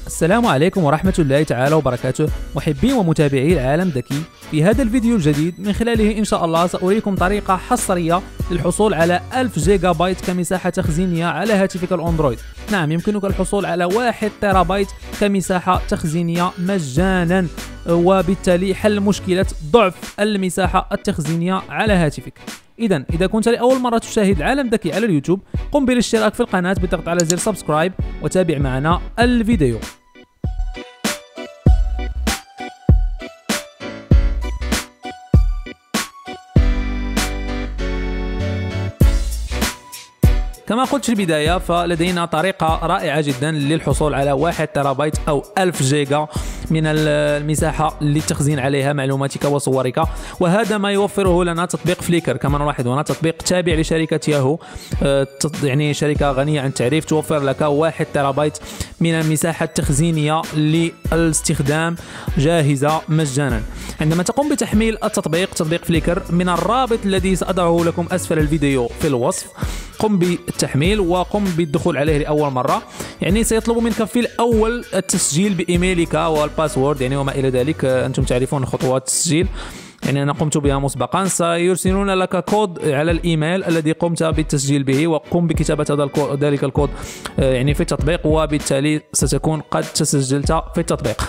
السلام عليكم ورحمة الله تعالى وبركاته، محبي ومتابعي العالم ذكي. في هذا الفيديو الجديد من خلاله إن شاء الله سأريكم طريقة حصرية للحصول على 1000 جيجا بايت كمساحة تخزينية على هاتفك الأندرويد. نعم، يمكنك الحصول على 1 تيرا بايت كمساحة تخزينية مجانا، وبالتالي حل مشكلة ضعف المساحة التخزينية على هاتفك. إذا كنت لأول مرة تشاهد العالم ذكي على اليوتيوب، قم بالاشتراك في القناة بالضغط على زر سبسكرايب وتابع معنا الفيديو. كما قلت في البداية، فلدينا طريقة رائعة جدا للحصول على 1 تيرابايت أو 1000 جيجا من المساحة للتخزين عليها معلوماتك وصورك، وهذا ما يوفره لنا تطبيق فليكر. كما نلاحظ هنا تطبيق تابع لشركة ياهو، يعني شركة غنية عن التعريف، توفر لك 1 تيرابايت من المساحة التخزينية للاستخدام جاهزة مجانا. عندما تقوم بتحميل تطبيق فليكر من الرابط الذي سأضعه لكم أسفل الفيديو في الوصف، قم بالتحميل وقم بالدخول عليه لأول مرة. يعني سيطلب منك في الأول التسجيل بإيميلك والباسورد يعني وما إلى ذلك، أنتم تعرفون خطوات التسجيل، يعني أنا قمت بها مسبقا. سيرسلون لك كود على الإيميل الذي قمت بالتسجيل به، وقم بكتابة ذلك الكود يعني في التطبيق، وبالتالي ستكون قد تسجلت في التطبيق.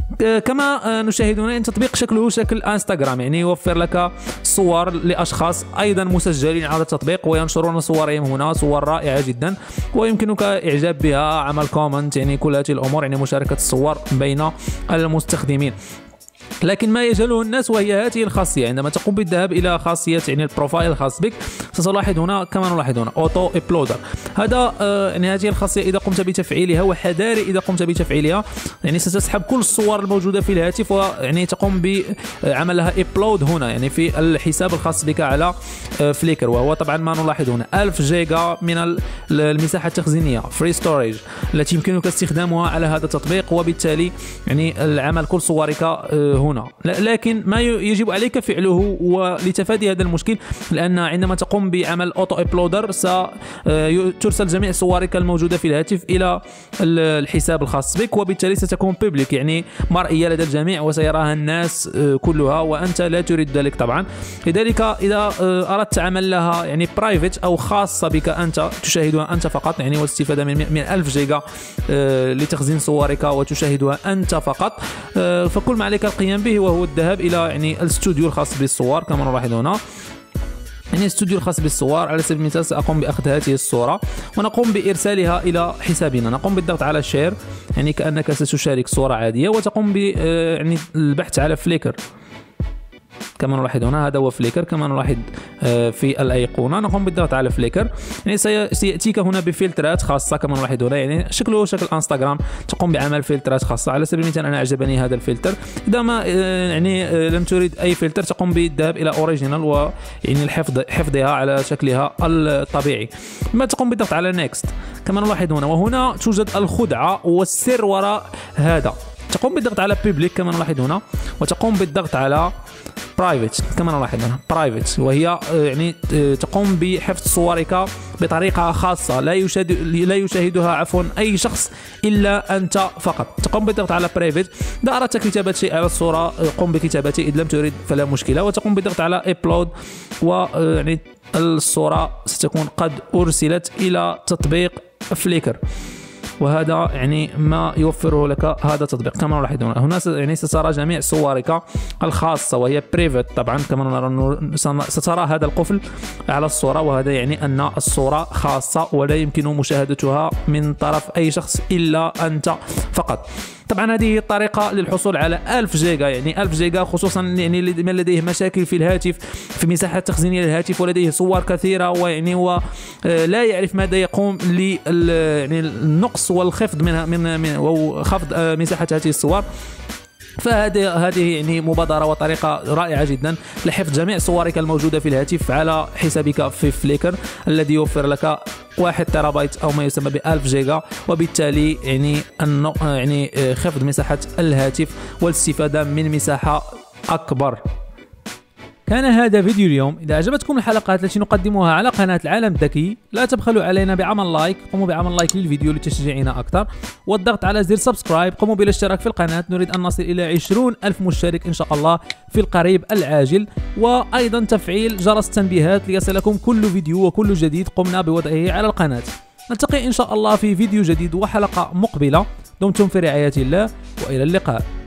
كما نشاهد هنا تطبيق شكله شكل انستغرام، يعني يوفر لك صور لاشخاص ايضا مسجلين على التطبيق وينشرون صورهم هنا، صور رائعه جدا ويمكنك اعجاب بها، عمل كومنت، يعني كل هذه الامور، يعني مشاركه الصور بين المستخدمين. لكن ما يجهله الناس وهي هذه الخاصيه، عندما تقوم بالذهاب الى خاصيه يعني البروفايل الخاص بك، ستلاحظ هنا كما نلاحظ هنا اوتو ابلودر. هذا يعني هذه الخاصيه اذا قمت بتفعيلها، وحذاري اذا قمت بتفعيلها، يعني ستسحب كل الصور الموجوده في الهاتف، ويعني تقوم بعمل لها ابلود هنا يعني في الحساب الخاص بك على فليكر، وهو طبعا ما نلاحظ هنا 1000 جيجا من المساحه التخزينيه فري ستوريج التي يمكنك استخدامها على هذا التطبيق، وبالتالي يعني العمل كل صورك هنا. لكن ما يجب عليك فعله ولتفادي هذا المشكل، لأن عندما تقوم بعمل اوتو ابلودر سترسل جميع صورك الموجودة في الهاتف إلى الحساب الخاص بك، وبالتالي ستكون بيبليك يعني مرئية لدى الجميع وسيراها الناس كلها، وأنت لا تريد ذلك طبعا. لذلك إذا أردت عمل لها يعني برايفت أو خاصة بك أنت تشاهدها أنت فقط، يعني والاستفادة من 1000 جيجا لتخزين صورك وتشاهدها أنت فقط، فكل ما عليك القيام به وهو الذهاب الى يعني الاستوديو الخاص بالصور. كما نلاحظ هنا يعني الاستوديو الخاص بالصور، على سبيل المثال سأقوم بأخذ هذه الصورة ونقوم بإرسالها إلى حسابنا. نقوم بالضغط على شير، يعني كأنك ستشارك صورة عادية، وتقوم ب يعني البحث على فليكر. كما نلاحظ هنا هذا هو فليكر، كما نلاحظ في الأيقونة. نقوم بالضغط على فليكر، يعني سيأتيك هنا بفلترات خاصة كما نلاحظ هنا، يعني شكله شكل انستغرام، تقوم بعمل فلترات خاصة. على سبيل المثال أنا أعجبني هذا الفلتر. إذا ما يعني لم تريد أي فلتر، تقوم بالذهاب إلى أوريجينال ويعني حفظها على شكلها الطبيعي، ثم تقوم بالضغط على نيكست كما نلاحظ هنا. وهنا توجد الخدعة والسر وراء هذا. تقوم بالضغط على بيبليك كما نلاحظ هنا، وتقوم بالضغط على برايفت كما نلاحظ هنا برايفت، وهي يعني تقوم بحفظ صورك بطريقه خاصه لا يشاهدها عفوا اي شخص الا انت فقط. تقوم بالضغط على برايفت. اذا اردت كتابه شيء على الصوره قم بكتابته، اذا لم تريد فلا مشكله، وتقوم بالضغط على ابلود، ويعني الصوره ستكون قد ارسلت الى تطبيق فليكر. وهذا يعني ما يوفره لك هذا التطبيق. كما نلاحظ هنا يعني سترى جميع صورك الخاصة وهي بريفت طبعا، كما نرى سترى هذا القفل على الصورة، وهذا يعني أن الصورة خاصة ولا يمكن مشاهدتها من طرف أي شخص إلا أنت فقط. طبعا هذه الطريقة للحصول على 1000 جيجا، يعني 1000 جيجا خصوصا يعني من لديه مشاكل في الهاتف في مساحة تخزينية للهاتف، ولديه صور كثيرة ويعني ولا يعرف ماذا يقوم يعني النقص والخفض من وخفض مساحة هذه الصور. فهذه يعني مبادرة وطريقة رائعة جدا لحفظ جميع صورك الموجودة في الهاتف على حسابك في فليكر، الذي يوفر لك 1 تيرابايت أو ما يسمى ب1000 جيجا، وبالتالي يعني خفض مساحة الهاتف والاستفادة من مساحة أكبر. كان هذا فيديو اليوم. إذا أعجبتكم الحلقات التي نقدمها على قناة العالم الذكي لا تبخلوا علينا بعمل لايك، قوموا بعمل لايك للفيديو لتشجيعنا أكثر، والضغط على زر سبسكرايب، قوموا بالاشتراك في القناة. نريد أن نصل إلى 20,000 مشترك إن شاء الله في القريب العاجل، وأيضا تفعيل جرس التنبيهات ليصلكم كل فيديو وكل جديد قمنا بوضعه على القناة. نلتقي إن شاء الله في فيديو جديد وحلقة مقبلة. دمتم في رعاية الله وإلى اللقاء.